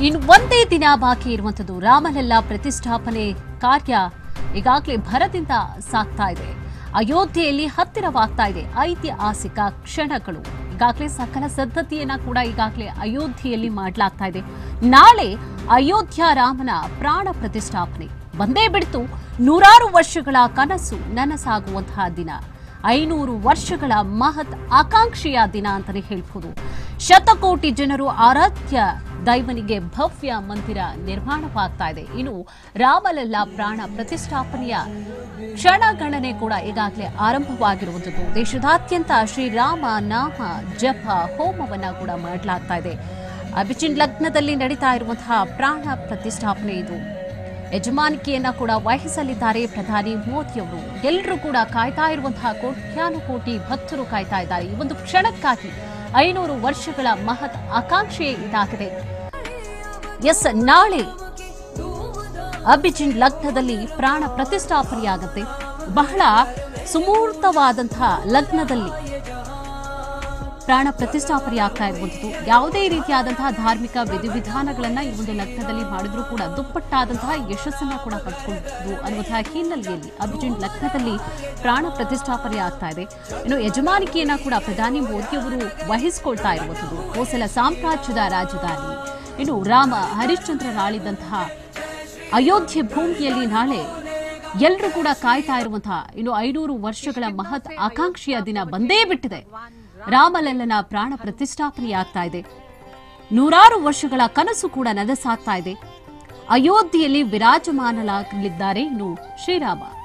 ಇನ್ನು ಒಂದೇ ದಿನ ಬಾಕಿ ಇರುವಂತದ್ದು ರಾಮಲಲ್ಲಾ ಪ್ರತಿಷ್ಠಾಪನೆ ಕಾರ್ಯ ಈಗಾಗಲೇ ಭರದಿಂದ ಸಾಗ್ತಾ ಇದೆ. ಅಯೋಧ್ಯೆಯಲ್ಲಿ ಹತ್ತಿರವಾಗ್ತಾ ಇದೆ. ಐತಿಹಾಸಿಕ ಕ್ಷಣಗಳು ಈಗಾಗಲೇ ಸಕಲ ಸಿದ್ಧತೆಯನ್ನ ಕೂಡ ಈಗಾಗಲೇ ಅಯೋಧ್ಯೆಯಲ್ಲಿ ಮಾಡಲಾಗ್ತಾ ಇದೆ. ನಾಳೆ ಅಯೋಧ್ಯ ರಾಮನ ಪ್ರಾಣ ಪ್ರತಿಷ್ಠಾಪನೆ ಬಂದೇ ಬಿಡ್ತು. ನೂರಾರು ವರ್ಷಗಳ ಕನಸು ನನಸಾಗುವಂತಹ ದಿನ, 500 ವರ್ಷಗಳ ಮಹತ್ ಆಕಾಂಕ್ಷೆಯ ದಿನ ಅಂತಾನೆ ಹೇಳ್ಬೋದು. ಶತಕೋಟಿ ಜನರು ಆರಾಧ್ಯ ದೈವನಿಗೆ ಭವ್ಯ ಮಂದಿರ ನಿರ್ಮಾಣವಾಗ್ತಾ ಇದೆ. ಇನ್ನು ರಾಮಲಲ್ಲಾ ಪ್ರಾಣ ಪ್ರತಿಷ್ಠಾಪನೆಯ ಕ್ಷಣಗಣನೆ ಕೂಡ ಈಗಾಗಲೇ ಆರಂಭವಾಗಿರುವಂಥದ್ದು. ದೇಶದಾದ್ಯಂತ ಶ್ರೀರಾಮ ನಾಮ ಜಪ ಹೋಮವನ್ನ ಕೂಡ ಮಾಡಲಾಗ್ತಾ ಇದೆ. ಅಭಿಜಿನ್ ಲಗ್ನದಲ್ಲಿ ನಡೀತಾ ಇರುವಂತಹ ಪ್ರಾಣ ಪ್ರತಿಷ್ಠಾಪನೆ ಇದು. ಯಜಮಾನಿಕೆಯನ್ನ ಕೂಡ ವಹಿಸಲಿದ್ದಾರೆ ಪ್ರಧಾನಿ ಮೋದಿಯವರು. ಎಲ್ಲರೂ ಕೂಡ ಕಾಯ್ತಾ ಇರುವಂತಹ ಕೋಟ್ಯಾನುಕೋಟಿ ಭಕ್ತರು ಕಾಯ್ತಾ ಇದ್ದಾರೆ ಈ ಒಂದು ಕ್ಷಣಕ್ಕಾಗಿ. 500 ವರ್ಷಗಳ ಮಹತ್ ಆಕಾಂಕ್ಷೆ ಇದಾಗಿದೆ. ಎಸ್, ನಾಳೆ ಅಭಿಜಿನ್ ಲಗ್ನದಲ್ಲಿ ಪ್ರಾಣ ಪ್ರತಿಷ್ಠಾಪನೆಯಾಗುತ್ತೆ. ಬಹಳ ಸುಮೂರ್ತವಾದಂತಹ ಲಗ್ನದಲ್ಲಿ ಪ್ರಾಣ ಪ್ರತಿಷ್ಠಾಪನೆ ಆಗ್ತಾ ಇರುವಂಥದ್ದು. ಯಾವುದೇ ರೀತಿಯಾದಂತಹ ಧಾರ್ಮಿಕ ವಿಧಿವಿಧಾನಗಳನ್ನ ಈ ಒಂದು ಲಗ್ನದಲ್ಲಿ ಮಾಡಿದ್ರೂ ಕೂಡ ದುಪ್ಪಟ್ಟಾದಂತಹ ಯಶಸ್ಸನ್ನ ಕೂಡ ಪಡೆದುಕೊಂಡು ಅನ್ನುವಂತಹ ಹಿನ್ನೆಲೆಯಲ್ಲಿ ಅಭಿಜಿನ್ ಲಗ್ನದಲ್ಲಿ ಪ್ರಾಣ ಪ್ರತಿಷ್ಠಾಪನೆ ಆಗ್ತಾ ಇದೆ. ಇನ್ನು ಯಜಮಾನಿಕೆಯನ್ನ ಕೂಡ ಪ್ರಧಾನಿ ಮೋದಿಯವರು ವಹಿಸಿಕೊಳ್ತಾ ಇರುವಂಥದ್ದು. ಹೋಸಲ ಸಾಮ್ರಾಜ್ಯದ ರಾಜಧಾನಿ, ಇನ್ನು ರಾಮ ಹರಿಶ್ಚಂದ್ರರಾಳಿದಂತಹ ಅಯೋಧ್ಯೆ ಭೂಮಿಯಲ್ಲಿ ನಾಳೆ ಎಲ್ಲರೂ ಕೂಡ ಕಾಯ್ತಾ ಇರುವಂತಹ ಇನ್ನು 500 ವರ್ಷಗಳ ಮಹತ್ ಆಕಾಂಕ್ಷೆಯ ದಿನ ಬಂದೇ ಬಿಟ್ಟಿದೆ. ರಾಮಲಲ್ಲನ ಪ್ರಾಣ ಪ್ರತಿಷ್ಠಾಪನೆಯಾಗ್ತಾ ಇದೆ. ನೂರಾರು ವರ್ಷಗಳ ಕನಸು ಕೂಡ ನನಸಾಗ್ತಾ ಇದೆ. ಅಯೋಧ್ಯೆಯಲ್ಲಿ ವಿರಾಜಮಾನಲಾಗಲಿದ್ದಾರೆ ಇನ್ನು ಶ್ರೀರಾಮ.